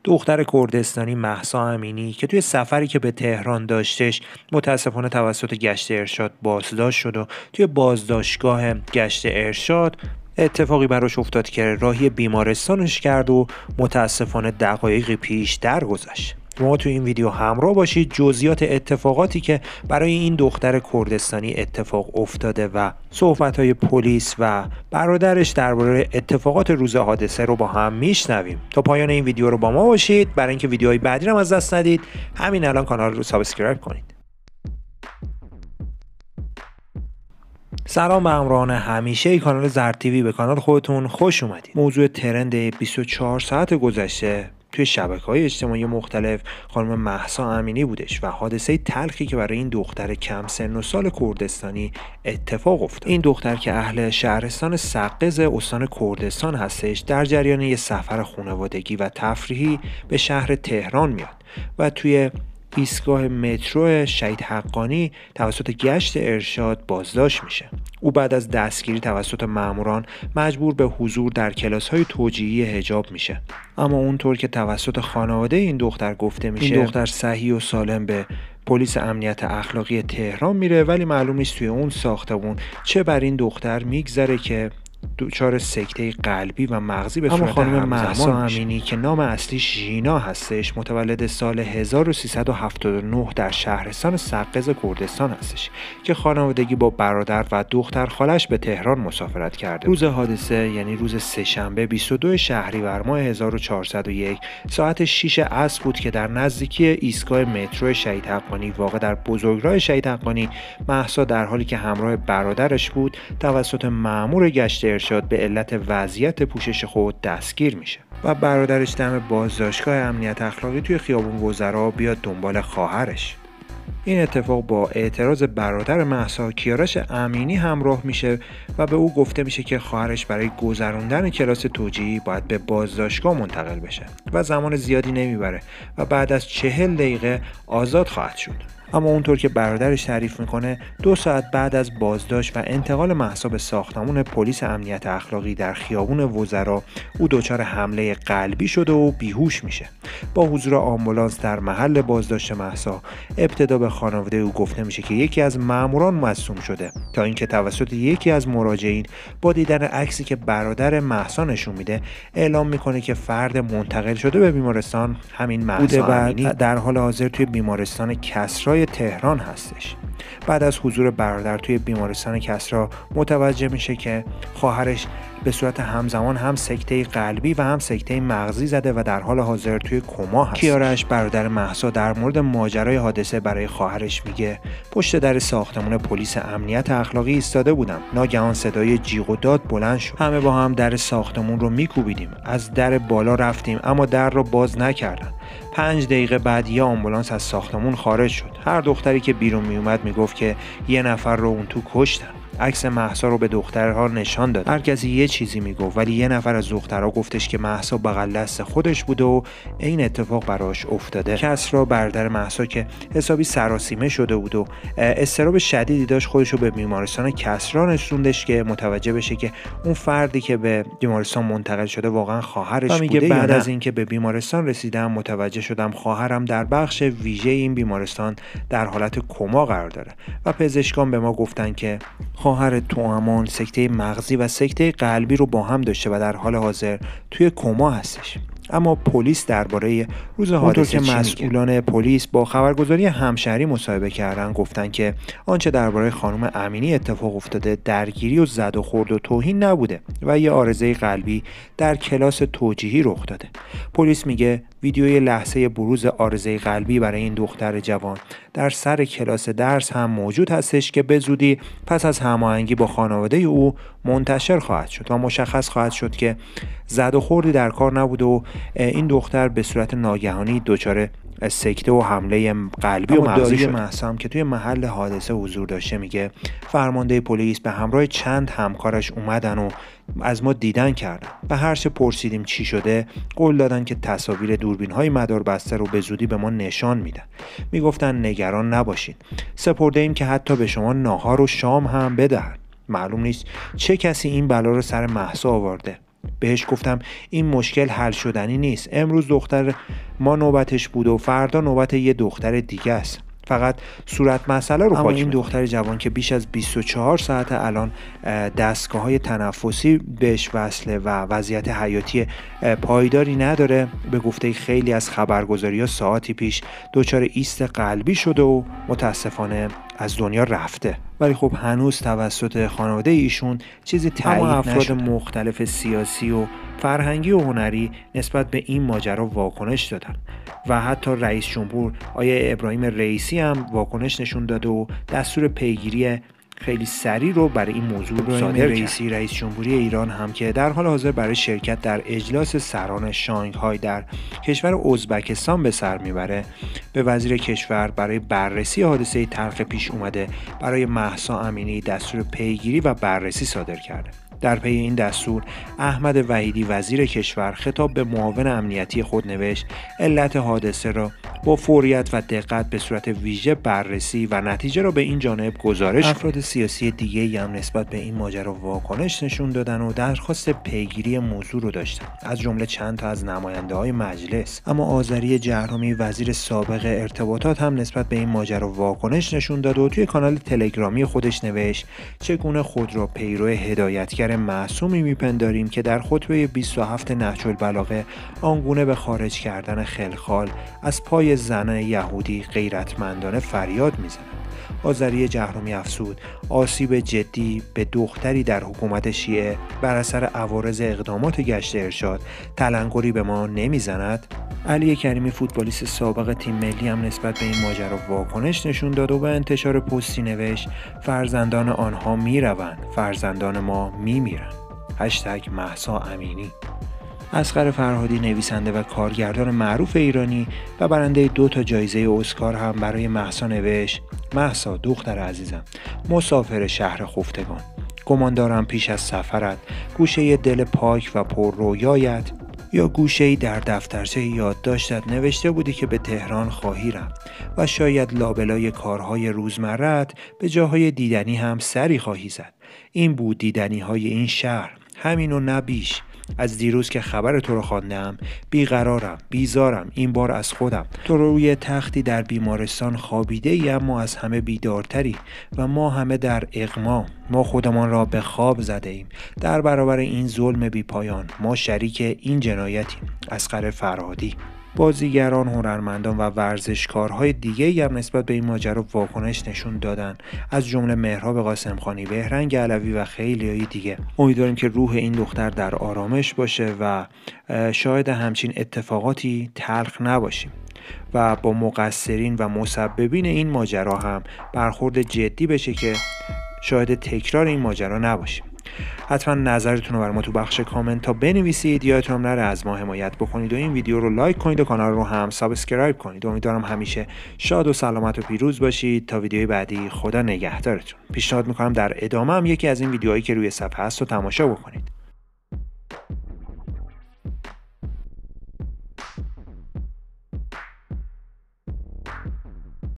دختر کردستانی مهسا امینی که توی سفری که به تهران داشتش متاسفانه توسط گشت ارشاد بازداشت شد و توی بازداشتگاه گشت ارشاد اتفاقی براش افتاد که راهی بیمارستانش کرد و متاسفانه دقایقی پیش درگذشت. ما تو این ویدیو همراه باشید جزئیات اتفاقاتی که برای این دختر کردستانی اتفاق افتاده و صحبت‌های پلیس و برادرش درباره اتفاقات روز حادثه رو با هم میشنویم. تا پایان این ویدیو رو با ما باشید. برای اینکه ویدیوهای بعدی رو از دست ندید همین الان کانال رو سابسکرایب کنید. سلام به همراهان همیشه کانال زرد تیوی، به کانال خودتون خوش اومدید. موضوع ترند 24 ساعت گذشته توی شبکه‌های اجتماعی مختلف خانم مهسا امینی بودش و حادثه تلخی که برای این دختر کم سن و سال کردستانی اتفاق افتاد. این دختر که اهل شهرستان سقز استان کردستان هستش، در جریان یه سفر خانوادگی و تفریحی به شهر تهران میاد و توی ایستگاه مترو شهید حقانی توسط گشت ارشاد بازداشت میشه. او بعد از دستگیری توسط ماموران مجبور به حضور در کلاس‌های توجیهی حجاب میشه. اما اونطور که توسط خانواده این دختر گفته میشه، این دختر صحیح و سالم به پلیس امنیت اخلاقی تهران میره، ولی معلوم نیست توی اون ساختمون چه بر این دختر میگذره که دچار سکته قلبی و مغزی به صورت خانم مهسا امینی که نام اصلیش ژینا هستش، متولد سال 1379 در شهرستان سقز کردستان هستش که خانوادگی با برادر و دختر خالش به تهران مسافرت کرده. روز حادثه یعنی روز سه‌شنبه 22 شهریور ماه 1401 ساعت 6 عصر بود که در نزدیکی ایستگاه مترو شهید حقانی واقع در بزرگراه شهید حقانی مهسا در حالی که همراه برادرش بود توسط مأمور گشت ارشاد به علت وضعیت پوشش خود دستگیر میشه و برادرش دم بازداشتگاه امنیت اخلاقی توی خیابون وزرا بیاد دنبال خواهرش. این اتفاق با اعتراض برادر مهسا کیارش امینی همراه میشه و به او گفته میشه که خواهرش برای گذروندن کلاس توجیهی باید به بازداشتگاه منتقل بشه و زمان زیادی نمیبره و بعد از 40 دقیقه آزاد خواهد شد. اما اونطور که برادرش تعریف میکنه 2 ساعت بعد از بازداشت و انتقال مهسا به ساختمان پلیس امنیت اخلاقی در خیابون وزرا او دچار حمله قلبی شده و بیهوش میشه. با حضور آمبولانس در محل بازداشت مهسا ابتدا به خانواده او گفته میشه که یکی از ماموران مصدوم شده تا اینکه توسط یکی از مراجعین با دیدن عکسی که برادر مهسا نشون میده اعلام میکنه که فرد منتقل شده به بیمارستان همین مهسا امینی در حال حاضر توی بیمارستان کسری تهران هستش. بعد از حضور برادر توی بیمارستان کسری متوجه میشه که خواهرش به صورت همزمان هم سکته قلبی و هم سکته مغزی زده و در حال حاضر توی کما هست. کیارش برادر مهسا در مورد ماجرای حادثه برای خواهرش میگه پشت در ساختمان پلیس امنیت اخلاقی ایستاده بودم. ناگهان صدای جیغ و داد بلند شد. همه با هم در ساختمون رو میکوبیدیم. از در بالا رفتیم اما در رو باز نکردن. 5 دقیقه بعد یه آمبولانس از ساختمون خارج شد. هر دختری که بیرون میومد میگفت که یه نفر رو اون تو کشتن. عکس مهسا رو به دخترها نشان داد. هر کسی یه چیزی میگفت ولی یه نفر از دخترها گفتش که مهسا بغل دست خودش بوده و این اتفاق براش افتاده. کسری برادر مهسا که حسابی سراسیمه شده بود و اضطراب شدیدی داشت خودش رو به بیمارستان کسری رسوندش که متوجه بشه که اون فردی که به بیمارستان منتقل شده واقعا خواهرش بوده. بعد از اینکه به بیمارستان رسیدم متوجه شدم خواهرم در بخش ویژه این بیمارستان در حالت کما قرار داره و پزشکان به ما گفتن که خواهر توامان سکته مغزی و سکته قلبی رو با هم داشته و در حال حاضر توی کما هستش. اما پلیس درباره روز حادثه که مسئولان پلیس با خبرگزاری همشهری مصاحبه کردن گفتن که آنچه درباره خانم امینی اتفاق افتاده درگیری و زد و خورد و توهین نبوده و یه عارضه قلبی در کلاس توجیهی رخ داده. پلیس میگه ویدیوی لحظه بروز عارضه قلبی برای این دختر جوان در سر کلاس درس هم موجود هستش که به زودی پس از هماهنگی با خانواده او منتشر خواهد شد و مشخص خواهد شد که زد و خوردی در کار نبوده و این دختر به صورت ناگهانی دچار سکته و حمله قلبی و مغزی شد. مهسا که توی محل حادثه حضور داشته میگه فرمانده پلیس به همراه چند همکارش اومدن و از ما دیدن کردن. به هر چه پرسیدیم چی شده قول دادن که تصاویر دوربین‌های مداربسته رو به زودی به ما نشان میدن. میگفتن نگران نباشید. سپرده ایم که حتی به شما ناهار و شام هم بدهن. معلوم نیست چه کسی این بلا رو سر مهسا آورده. بهش گفتم این مشکل حل شدنی نیست. امروز دختر ما نوبتش بود و فردا نوبت یه دختر دیگه است. فقط صورت مسئله رو پاک. این دختر جوان که بیش از 24 ساعت الان دستگاه‌های تنفسی بهش وصله و وضعیت حیاتی پایداری نداره، به گفته خیلی از خبرگزاری‌ها ساعتی پیش دچار ایست قلبی شده و متاسفانه از دنیا رفته. ولی خب هنوز توسط خانواده ایشون چیزی تایید نشده. افراد مختلف سیاسی و فرهنگی و هنری نسبت به این ماجرا واکنش دادن و حتی رئیس جمهور آقای ابراهیم رئیسی هم واکنش نشون داد و دستور پیگیری خیلی سریع رو برای این موضوع صادر کرد. رئیس جمهوری ایران هم که در حال حاضر برای شرکت در اجلاس سران شانگهای در کشور ازبکستان به سر میبره، به وزیر کشور برای بررسی حادثه تلخ پیش اومده برای مهسا امینی دستور پیگیری و بررسی صادر کرده. در پی این دستور احمد وحیدی وزیر کشور خطاب به معاون امنیتی خود نوشت علت حادثه را با فوریت و دقت به صورت ویژه بررسی و نتیجه را به این جانب گزارش. افراد سیاسی دیگه‌ای هم نسبت به این ماجرا واکنش نشون دادن و درخواست پیگیری موضوع رو داشتن، از جمله چند تا از نماینده‌های مجلس. اما آذری جهرمی وزیر سابق ارتباطات هم نسبت به این ماجرا واکنش نشون داد و توی کانال تلگرامی خودش نوشت چگونه خود را پیرو هدایتگر معصومی میپنداریم که در خطبه 27 نهج البلاغه آنگونه به خارج کردن خلخال از پای زن یهودی غیرتمندانه فریاد میزند. آذری جهرمی افزود آسیب جدی به دختری در حکومت شیعه بر اثر عوارض اقدامات گشت ارشاد تلنگری به ما نمیزند؟ علی کریمی فوتبالیست سابق تیم ملی هم نسبت به این ماجرا واکنش نشون داد و به انتشار پستی نوشت فرزندان آنها میروند، فرزندان ما میمیرند. مهسا امینی. اصغر فرهادی نویسنده و کارگردان معروف ایرانی و برنده 2 جایزه اسکار هم برای مهسا نوشت مهسا دختر عزیزم، مسافر شهر خفتگان، گمان دارم پیش از سفرت گوشه دل پاک و پر رویایت یا گوشه‌ای در دفترچه یادداشتت نوشته بودی که به تهران خواهی رفت و شاید لابلای کارهای روزمره‌ات به جاهای دیدنی هم سری خواهی زد. این بود دیدنی‌های این شهر، همین و نه بیش. از دیروز که خبر تو رو خواندم بیقرارم، بیزارم، این بار از خودم. تو روی تختی در بیمارستان خوابیده ای اما از همه بیدارتری و ما همه در اغما. ما خودمان را به خواب زده ایم. در برابر این ظلم بی پایان ما شریک این جنایتیم. اصغر فرهادی. بازیگران، هنرمندان و ورزشکارهای دیگه‌ای هم نسبت به این ماجرا واکنش نشون دادن، از جمله مهراب قاسمخانی، بهرنگ علوی و خیلی‌های دیگه. امیدواریم که روح این دختر در آرامش باشه و شاهد همچین اتفاقاتی تلخ نباشیم و با مقصرین و مسببین این ماجرا هم برخورد جدی بشه که شاهد تکرار این ماجرا نباشیم. حتما نظرتون رو برای ما تو بخش کامنت تا بنویسید. یادتون هم نره از ما حمایت بکنید و این ویدیو رو لایک کنید و کانال رو هم سابسکرایب کنید. امیدوارم همیشه شاد و سلامت و پیروز باشید. تا ویدیوی بعدی خدا نگهدارتون. پیشنهاد میکنم در ادامه هم یکی از این ویدیوهایی که روی صفحه هست رو تماشا بکنید.